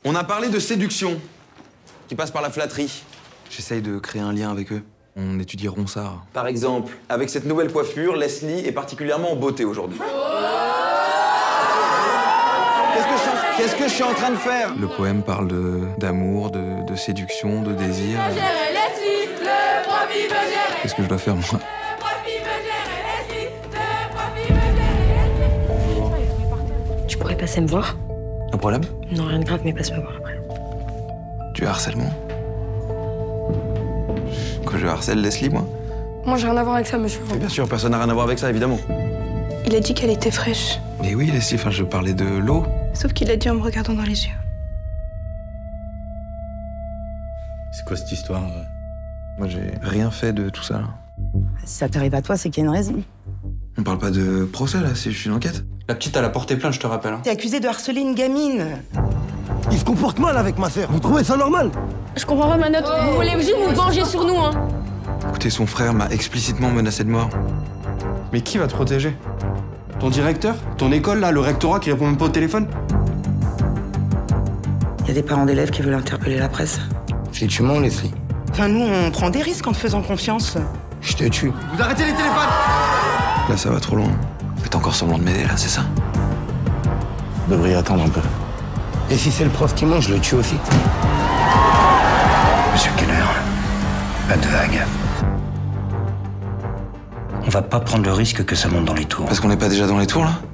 On a parlé de séduction, qui passe par la flatterie. J'essaye de créer un lien avec eux. On étudie Ronsard. Par exemple, avec cette nouvelle coiffure, Leslie est particulièrement en beauté aujourd'hui. Qu'est-ce que je suis en train de faire? Le poème parle d'amour, de séduction, de désir. Qu'est-ce que je dois faire, moi? Tu pourrais passer me voir? Un problème? Non, rien de grave, mais passe me voir après. Du harcèlement? Que je harcèle Leslie, moi? Moi, j'ai rien à voir avec ça, monsieur. Mais bien sûr, personne n'a rien à voir avec ça, évidemment. Il a dit qu'elle était fraîche. Mais oui, Leslie, enfin, je parlais de l'eau. Sauf qu'il l'a dit en me regardant dans les yeux. C'est quoi cette histoire? Moi, j'ai rien fait de tout ça, là. Si ça t'arrive à toi, c'est qu'il y a une raison. On parle pas de procès, là, c'est juste une enquête. La petite, elle a porté plainte, je te rappelle. Hein. T'es accusé de harceler une gamine. Il se comporte mal avec ma sœur. Vous trouvez ça normal? Je comprends pas, Manotte. Vous voulez juste vous venger sur nous, hein? Écoutez, son frère m'a explicitement menacé de mort. Mais qui va te protéger? Ton directeur? Ton école, là, le rectorat qui répond même pas au téléphone? Il y a des parents d'élèves qui veulent interpeller la presse. Si tu mens, Leslie, Enfin, nous, on prend des risques en te faisant confiance. je te tue. Vous arrêtez les téléphones! Là, ça va trop loin. Faites encore semblant de m'aider, là, c'est ça? Vous devriez attendre un peu. Et si c'est le prof qui ment, je le tue aussi. Monsieur Keller, pas de vague. On va pas prendre le risque que ça monte dans les tours. Parce qu'on n'est pas déjà dans les tours, là?